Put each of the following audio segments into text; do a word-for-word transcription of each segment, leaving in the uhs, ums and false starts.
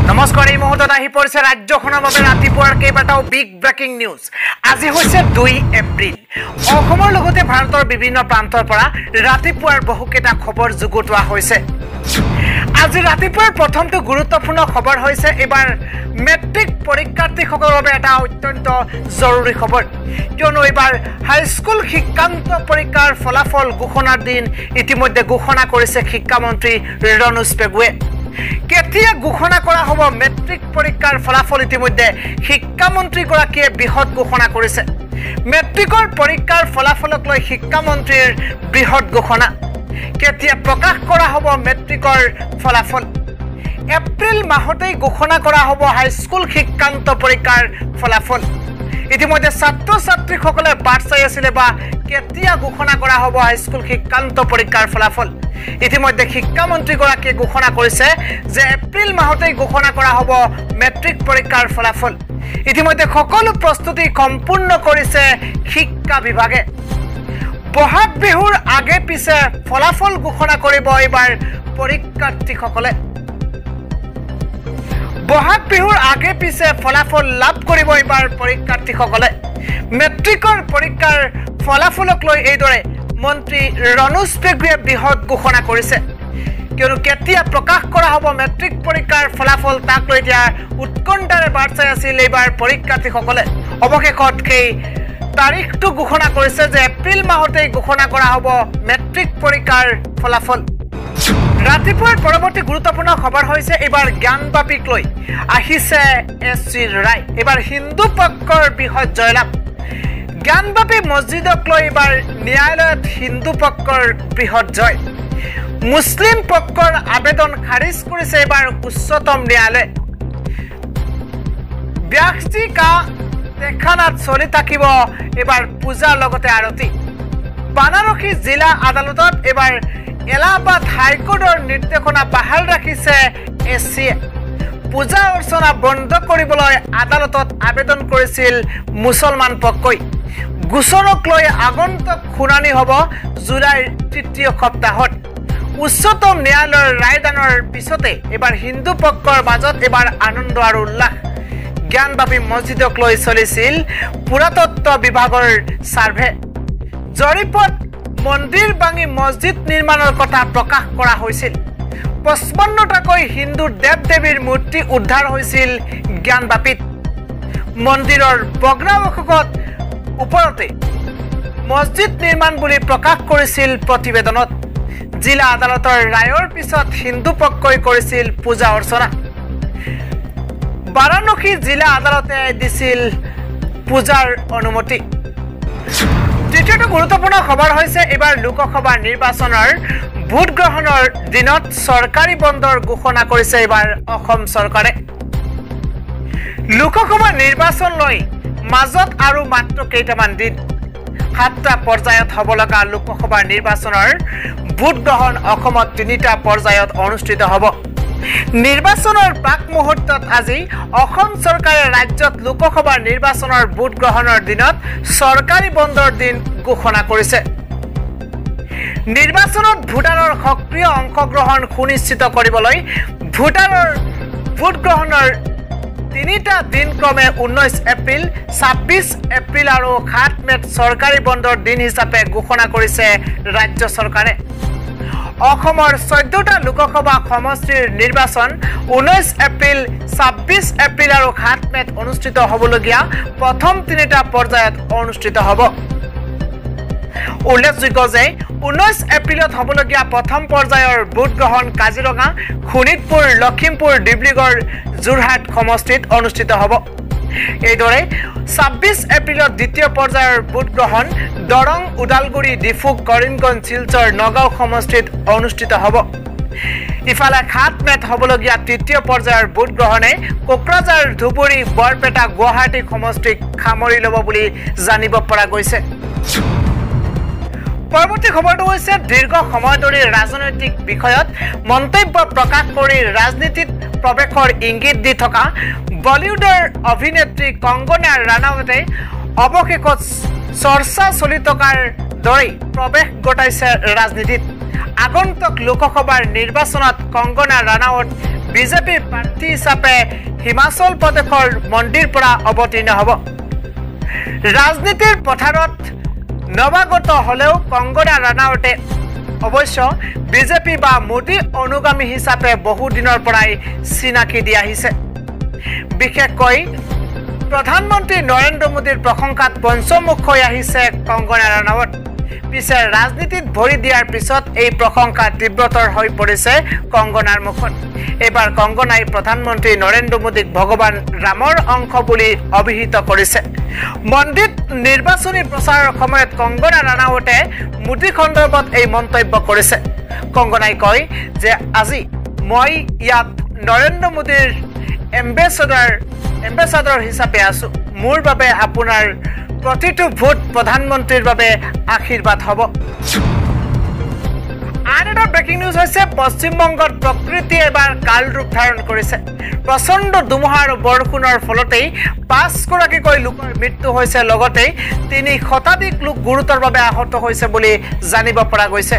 নমস্কাৰ এই মুহূৰ্তত আহি পৰিছে ৰাজ্যখনৰ বাবে ৰাতিপুৱাৰ কেইবাটাও বিগ ব্ৰেকিং নিউজ। আজি হৈছে দুই এপ্ৰিল। অসমৰ লগতে ভাৰতৰ বিভিন্ন প্ৰান্তৰ পৰা ৰাতিপুৱাৰ বহুকেইটা খবৰ যুগুতোৱা হৈছে। আজি ৰাতিপুৱাৰ প্ৰথমটো গুৰুত্বপূৰ্ণ খবৰ হৈছে এবাৰ মেট্ৰিক পৰীক্ষাৰ্থীসকলৰ বাবে এটা অত্যন্ত জৰুৰী খবৰ, কিয়নো এবাৰ হাইস্কুল শিক্ষান্ত পৰীক্ষাৰ ফলাফল ঘোষণাৰ দিন ইতিমধ্যে ঘোষণা কৰিছে শিক্ষামন্ত্ৰী ৰণোজ পেগুৱে। কেতিয়া ঘোষণা কৰা হ'ব মেট্ৰিক পৰীক্ষাৰ ফলাফল ইতিমধ্যে শিক্ষামন্ত্ৰীগৰাকীয়ে বৃহৎ ঘোষণা কৰিছে। মেট্ৰিকৰ পৰীক্ষাৰ ফলাফলক লৈ শিক্ষামন্ত্ৰীৰ বৃহৎ ঘোষণা। কেতিয়া প্ৰকাশ কৰা হ'ব মেট্ৰিকৰ ফলাফল? এপ্ৰিল মাহতেই ঘোষণা কৰা হ'ব হাইস্কুল শিক্ষান্ত পৰীক্ষাৰ ফলাফল। ইতিমধ্যে ছাত্ৰ ছাত্ৰীসকলে বাট চাই আছিলে বা কেতিয়া ঘোষণা কৰা হ'ব হাইস্কুল শিক্ষান্ত পৰীক্ষাৰ ফলাফল। ইতিমধ্যে শিক্ষামন্ত্ৰীগৰাকীয়ে ঘোষণা কৰিছে যে এপ্ৰিল মাহতেই ঘোষণা কৰা হ'ব মেট্ৰিক পৰীক্ষাৰ ফলাফল। ইতিমধ্যে সকলো প্ৰস্তুতি সম্পূৰ্ণ কৰিছে শিক্ষা বিভাগে। বহাগ বিহুৰ আগে পিছে ফলাফল ঘোষণা কৰিব এইবাৰ পৰীক্ষাৰ্থীসকলে। বহাগ বিহুৰ আগে পিছে ফলাফল লাভ কৰিব এইবাৰ পৰীক্ষাৰ্থীসকলে। মেট্ৰিকৰ পৰীক্ষাৰ ফলাফলক লৈ এইদৰে মন্ত্ৰী ৰণোজ পেগুৱে বৃহৎ ঘোষণা কৰিছে, কিয়নো কেতিয়া প্ৰকাশ কৰা হ'ব মেট্ৰিক পৰীক্ষাৰ ফলাফল তাক লৈ এতিয়া উৎকণ্ঠাৰে বাট চাই আছিল এইবাৰ পৰীক্ষাৰ্থীসকলে। অৱশেষত সেই তাৰিখটো ঘোষণা কৰিছে যে এপ্ৰিল মাহতেই ঘোষণা কৰা হ'ব মেট্ৰিক পৰীক্ষাৰ ফলাফল। ৰাতিপুৱাৰ পৰৱৰ্তী গুৰুত্বপূৰ্ণ খবৰ হৈছে এইবাৰ জ্ঞানবাপীক লৈ আহিছে এছ চিৰ ৰায়। এইবাৰ হিন্দু পক্ষৰ বৃহৎ জয়লাভ। জ্ঞানবাপী মছজিদক লৈ এইবাৰ ন্যায়ালয়ত হিন্দু পক্ষৰ বৃহৎ জয়। মুছলিম পক্ষৰ আবেদন খাৰিজ কৰিছে এইবাৰ উচ্চতম ন্যায়ালয়ে। ব্যাসজী কা দেখানাত চলি থাকিব এইবাৰ পূজাৰ লগতে আৰতি। বানাৰসী জিলা আদালতত এইবাৰ এলাহাবাদ হাইকোৰ্টৰ নিৰ্দেশনা বাহাল ৰাখিছে এছ চিয়ে। পূজা অৰ্চনা বন্ধ কৰিবলৈ আদালতত আবেদন কৰিছিল মুছলমান পক্ষই। গোচৰক লৈ আগন্তুক শুনানি হ'ব জুলাইৰ তৃতীয় সপ্তাহত। উচ্চতম ন্যায়ালয়ৰ ৰায়দানৰ পিছতে এইবাৰ হিন্দু পক্ষৰ মাজত এইবাৰ আনন্দ আৰু উল্লাস। জ্ঞানবাপী মছজিদক লৈ চলিছিল পুৰাতত্ব বিভাগৰ ছাৰ্ভে। জৰীপত মন্দিৰ ভাঙি মছজিদ নিৰ্মাণৰ কথা প্ৰকাশ কৰা হৈছিল। পঁচপন্নটাকৈ হিন্দু দেৱ দেৱীৰ মূৰ্তি উদ্ধাৰ হৈছিল জ্ঞানবাপীত। মন্দিৰৰ বগ্ৰাৱশেষত ওপৰতে মছজিদ নিৰ্মাণ বুলি প্ৰকাশ কৰিছিল প্ৰতিবেদনত। জিলা আদালতৰ ৰায়ৰ পিছত হিন্দু পক্ষই কৰিছিল পূজা অৰ্চনা। বাৰাণসী জিলা আদালতে দিছিল পূজাৰ অনুমতি। তৃতীয়টো গুৰুত্বপূৰ্ণ খবৰ হৈছে এইবাৰ লোকসভা নিৰ্বাচনৰ ভোট গ্ৰহণৰ দিনত চৰকাৰী বন্ধৰ ঘোষণা কৰিছে এইবাৰ অসম চৰকাৰে। লোকসভা নিৰ্বাচন লৈ মাজত আৰু মাত্ৰ কেইটামান দিন। সাতটা পৰ্যায়ত হ'ব লগা লোকসভা নিৰ্বাচনৰ ভোট গ্ৰহণ অসমত তিনিটা পৰ্যায়ত অনুষ্ঠিত হ'ব। নিৰ্বাচনৰ প্ৰাক মুহূৰ্তত আজি অসম চৰকাৰে ৰাজ্যত লোকসভা নিৰ্বাচনৰ ভোট গ্ৰহণৰ দিনত চৰকাৰী বন্ধৰ দিন ঘোষণা কৰিছে। নিৰ্বাচনত ভোটাৰৰ সক্ৰিয় অংশগ্ৰহণ সুনিশ্চিত কৰিবলৈ ভোটাৰৰ ভোট গ্ৰহণৰ তিনিটা দিন ক্ৰমে ঊনৈছ এপ্ৰিল, ছাব্বিছ এপ্ৰিল আৰু সাত মে'ত চৰকাৰী বন্ধৰ দিন হিচাপে ঘোষণা কৰিছে ৰাজ্য চৰকাৰে। অসমৰ চৈধ্যটা লোকসভা সমষ্টিৰ নিৰ্বাচন ঊনৈছ এপ্ৰিল, ছাব্বিছ এপ্ৰিল আৰু সাত মে'ত অনুষ্ঠিত হ'বলগীয়া প্ৰথম তিনিটা পৰ্যায়ত অনুষ্ঠিত হ'ব। উল্লেখযোগ্য যে ঊনৈছ এপ্ৰিলত হ'বলগীয়া প্ৰথম পৰ্যায়ৰ ভোট গ্ৰহণ কাজিৰঙা, শোণিতপুৰ, লখিমপুৰ, ডিব্ৰুগড়, যোৰহাট সমষ্টিত অনুষ্ঠিত হ'ব। এইদৰে ছাব্বিছ এপ্ৰিলত দ্বিতীয় পৰ্যায়ৰ ভোট গ্ৰহণ দৰং, ওদালগুৰি, ডিফু, কৰিমগঞ্জ, শিলচৰ, নগাঁও সমষ্টিত অনুষ্ঠিত হ'ব। ইফালে সাত মে'ত হ'বলগীয়া তৃতীয় পৰ্যায়ৰ ভোট গ্ৰহণে কোকৰাঝাৰ, ধুবুৰী, বৰপেটা, গুৱাহাটী সমষ্টিক সামৰি ল'ব বুলি জানিব পৰা গৈছে। পৰৱৰ্তী খবৰটো হৈছে দীৰ্ঘ সময় ধৰি ৰাজনৈতিক বিষয়ত মন্তব্য প্ৰকাশ কৰি ৰাজনীতিত প্ৰৱেশৰ ইংগিত দি থকা বলিউডৰ অভিনেত্ৰী কংগনা ৰানাৱতে অৱশেষত চৰ্চা চলি থকাৰ দৰেই প্ৰৱেশ ঘটাইছে ৰাজনীতিত। আগন্তুক লোকসভাৰ নিৰ্বাচনত কংগনা ৰাণাৱত বিজেপিৰ প্ৰাৰ্থী হিচাপে হিমাচল প্ৰদেশৰ মন্দিৰ পৰা অৱতীৰ্ণ হ'ব ৰাজনীতিৰ পথাৰত নৱাগত হলেও কংগনা ৰাণাৱতে অৱশ্য বিজেপি বা মোদী অনুগামী হিচাপে বহু দিনৰ পৰাই চিনাকি দি আহিছে বিশেষকৈ প্ৰধানমন্ত্ৰী নৰেন্দ্ৰ মোদীৰ প্ৰশংসাত পঞ্চমুখ হৈ আহিছে কংগনা ৰাণাৱত পিছে ৰাজনীতিত ভৰি দিয়াৰ পিছত এই প্ৰশংসা তীব্ৰতৰ হৈ পৰিছে কংগনাৰ মুখত এবাৰ কংগনাই প্ৰধানমন্ত্ৰী নৰেন্দ্ৰ মোদীক ভগৱান ৰামৰ অংশ বুলি অভিহিত কৰিছে মন্দিৰত নিৰ্বাচনী প্ৰচাৰৰ সময়ত কংগনা ৰাণাৱতে মোদী সন্দৰ্ভত এই মন্তব্য কৰিছে কংগনাই কয় যে আজি মই ইয়াত নৰেন্দ্ৰ মোদীৰ এম্বেছাডৰ এম্বেছাডৰ হিচাপে আছো মোৰ বাবে আপোনাৰ প্ৰতিটো ভোট প্ৰধানমন্ত্ৰীৰ বাবে আশীৰ্বাদ হ'ব আন এটা ব্ৰেকিং নিউজ হৈছে পশ্চিমবংগত প্ৰকৃতি এবাৰ কাল ৰূপ ধাৰণ কৰিছে প্ৰচণ্ড ধুমুহা আৰু বৰষুণৰ ফলতেই পাঁচগৰাকীকৈ লোকৰ মৃত্যু হৈছে লগতে তিনি শতাধিক লোক গুৰুতৰভাৱে আহত হৈছে বুলি জানিব পৰা গৈছে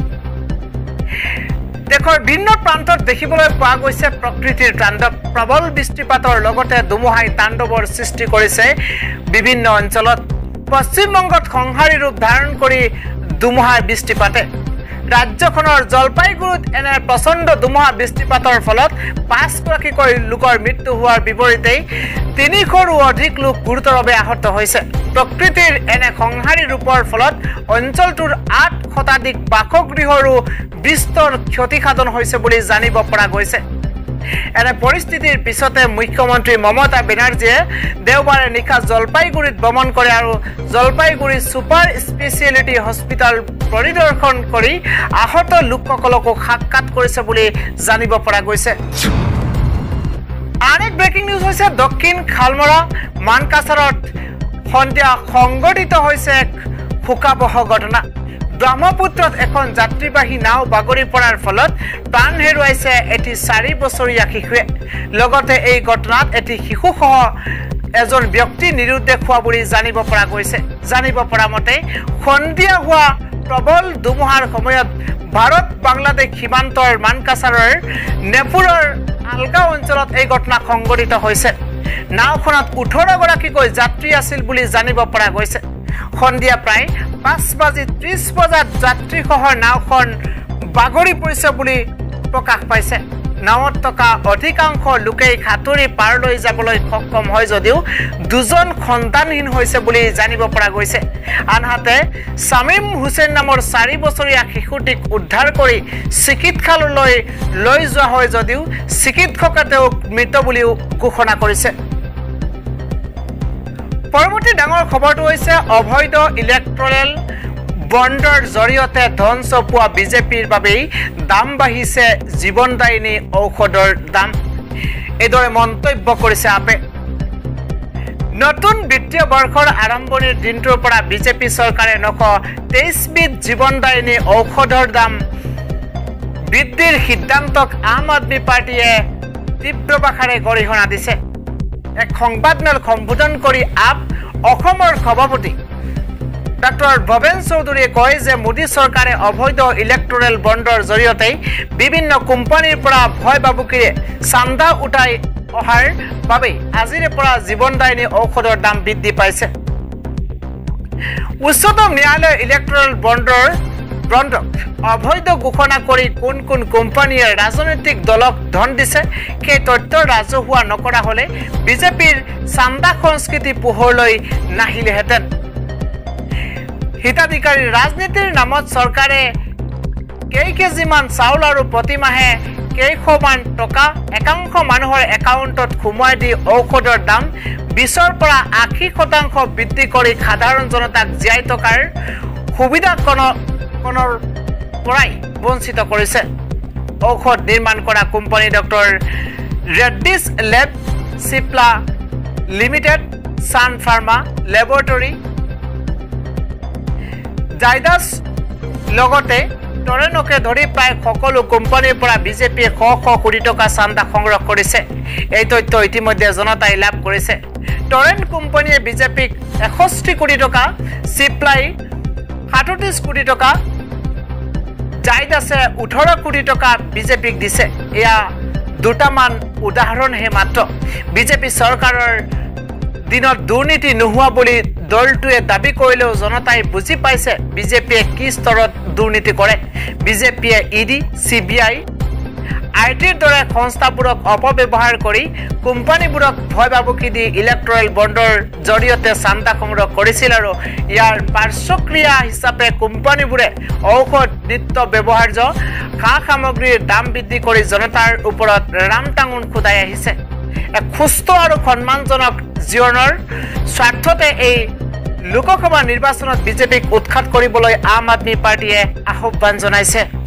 দেশৰ ভিন্ন প্ৰান্তত দেখিবলৈ পোৱা গৈছে প্ৰকৃতিৰ তাণ্ডৱ প্ৰবল বৃষ্টিপাতৰ লগতে ধুমুহাই তাণ্ডৱৰ সৃষ্টি কৰিছে বিভিন্ন অঞ্চলত পশ্চিমবংগত সংহাৰী ৰূপ ধাৰণ কৰি ধুমুহাৰ বৃষ্টিপাতে ৰাজ্যখনৰ জলপাইগুৰিত এনে প্ৰচণ্ড ধুমুহা বৃষ্টিপাতৰ ফলত পাঁচগৰাকীকৈ লোকৰ মৃত্যু হোৱাৰ বিপৰীতে তিনিশৰো অধিক লোক গুৰুতৰভাৱে আহত হৈছে প্ৰকৃতিৰ এনে সংহাৰী ৰূপৰ ফলত অঞ্চলটোৰ আঠ শতাধিক বাসগৃহৰো বিস্তৰ ক্ষতিসাধন হৈছে বুলি জানিব পৰা গৈছে এনে পৰিস্থিতিৰ পিছতে মুখ্যমন্ত্ৰী মমতা বেনাৰ্জীয়ে দেওবাৰে নিশা জলপাইগুৰিত ভ্ৰমণ কৰে আৰু জলপাইগুৰি ছুপাৰ স্পেচিয়েলিটি হস্পিটেল পৰিদৰ্শন কৰি আহত লোকসকলকো সাক্ষাৎ কৰিছে বুলি জানিব পৰা গৈছে আন এক ব্ৰেকিং নিউজ হৈছে দক্ষিণ খালমৰা মানকাছাৰত সন্ধিয়া সংঘটিত হৈছে এক শোকাবহ ঘটনা ব্ৰহ্মপুত্ৰত এখন যাত্ৰীবাহী নাও বাগৰি পৰাৰ ফলত প্ৰাণ হেৰুৱাইছে এটি চাৰি বছৰীয়া শিশুৱে লগতে এই ঘটনাত এটি শিশুসহ এজন ব্যক্তি নিৰুদ্দেশ হোৱা বুলি জানিব পৰা গৈছে জানিব পৰা মতে সন্ধিয়া হোৱা প্ৰবল ধুমুহাৰ সময়ত ভাৰত বাংলাদেশ সীমান্তৰ মানকাছাৰৰ নেপুৰৰ আলগা অঞ্চলত এই ঘটনা সংঘটিত হৈছে নাওখনত ওঠৰ গৰাকীকৈ যাত্ৰী আছিল বুলি জানিব পৰা গৈছে সন্ধিয়া প্ৰায় পাঁচ বাজি ত্ৰিশ বজাত যাত্ৰীসহ নাওখন বাগৰি পৰিছে বুলি প্ৰকাশ পাইছে নাৱত থকা অধিকাংশ লোকেই সাঁতুৰি পাৰ লৈ যাবলৈ সক্ষম হয় যদিও দুজন সন্তানহীন হৈছে বুলি জানিব পৰা গৈছে আনহাতে শামিম হুছেইন নামৰ চাৰি বছৰীয়া শিশুটিক উদ্ধাৰ কৰি চিকিৎসালয়লৈ লৈ যোৱা হয় যদিও চিকিৎসকে তেওঁক মৃত বুলিও ঘোষণা কৰিছে পৰৱৰ্তী ডাঙৰ খবৰটো হৈছে অবৈধ ইলেক্ট্ৰল বণ্ডৰ জৰিয়তে ধন চপোৱা বিজেপিৰ বাবেই দাম বাঢ়িছে জীৱনদায়িনী ঔষধৰ দাম এইদৰে মন্তব্য কৰিছে আপে নতুন বিত্তীয় বৰ্ষৰ আৰম্ভণিৰ দিনটোৰ পৰা বিজেপি চৰকাৰে নশ তেইছ বিধ জীৱনদায়িনী ঔষধৰ দাম বৃদ্ধিৰ সিদ্ধান্তক আম আদমি পাৰ্টিয়ে তীব্ৰ ভাষাৰে গৰিহণা দিছে এক সংবাদমেল সম্বোধন কৰি আপ অসমৰ সভাপতি ডক্টৰ ভৱেন চৌধুৰীয়ে কয় যে মোদী চৰকাৰে অবৈধ ইলেক্ট্ৰল বণ্ডৰ জৰিয়তে বিভিন্ন কোম্পানীৰ পৰা ভয় বাবুকিৰে চান্দা উঠাই অহাৰ বাবে আজিৰে পৰা জীৱনদায়িনী ঔষধৰ দাম বৃদ্ধি পাইছে উচ্চতম ন্যায়ালয়ে ইলেক্ট্ৰল বণ্ডৰ বণ্ডক অবৈধ ঘোষণা কৰি কোন কোন কোম্পানীয়ে ৰাজনৈতিক দলক ধন দিছে সেই তথ্য ৰাজহুৱা নকৰা হলে বিজেপিৰ চান্দা সংস্কৃতি পোহৰলৈ নাহিলেহেঁতেন হিতাধিকাৰী ৰাজনীতিৰ নামত চৰকাৰে কেই কেজিমান চাউল আৰু প্ৰতিমাহে কেইশমান টকা একাংশ মানুহৰ একাউণ্টত সোমোৱাই দি ঔষধৰ দাম বিশৰ পৰা আশী শতাংশ বৃদ্ধি কৰি সাধাৰণ জনতাক জীয়াই থকাৰ সুবিধা কনৰ পৰাই বঞ্চিত কৰিছে ঔষধ নিৰ্মাণ কৰা company doctor Reddy's lab Cipla limited Sun Pharma laboratory Zydus লগতে টৰেনকে ধৰি প্ৰায় সকলো কোম্পানীৰ পৰা বিজেপিয়ে শ শ কোটি টকা চান্দা সংগ্ৰহ কৰিছে এই তথ্য ইতিমধ্যে জনতাই লাভ কৰিছে টৰেন কোম্পানীয়ে বিজেপিক এষষ্ঠি কোটি টকা চিপ্লাই সাতত্ৰিশ কোটি টকা জাইদ আছে ওঠৰ কোটি টকা বিজেপিক দিছে এয়া দুটামান উদাহৰণহে মাত্ৰ বিজেপি চৰকাৰৰ দিনত দুৰ্নীতি নোহোৱা বুলি দলটোৱে দাবী কৰিলেও জনতাই বুজি পাইছে বিজেপিয়ে কি স্তৰত দুৰ্নীতি কৰে বিজেপিয়ে ইডি সিবিআই আইটিৰ দৰে সংস্থাবোৰক অপব্যৱহাৰ কৰি কোম্পানীবোৰক ভয় ভাবুকি দি ইলেক্ট্ৰল বণ্ডৰ জৰিয়তে চান্দা সংগ্ৰহ কৰিছিল আৰু ইয়াৰ পাৰ্শ্বক্ৰিয়া হিচাপে কোম্পানীবোৰে ঔষধ নিত্য ব্যৱহাৰ্য খা সামগ্ৰীৰ দাম বৃদ্ধি কৰি জনতাৰ ওপৰত ৰামটাঙোন খুদাই আহিছে এক সুস্থ আৰু সন্মানজনক জীৱনৰ স্বাৰ্থতে এই লোকসভা নিৰ্বাচনত বিজেপিক উৎখাত কৰিবলৈ আম আদমি পাৰ্টিয়ে আহ্বান জনাইছে